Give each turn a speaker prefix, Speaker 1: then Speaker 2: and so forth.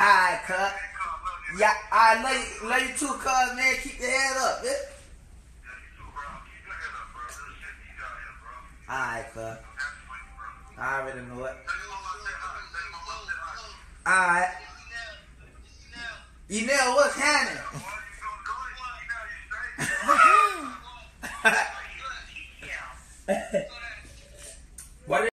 Speaker 1: Alright, cuz. Yeah, I love you too, cuz, man. Keep your head up, man. Alright, cuz. I already know it. Alright. You know what's happening?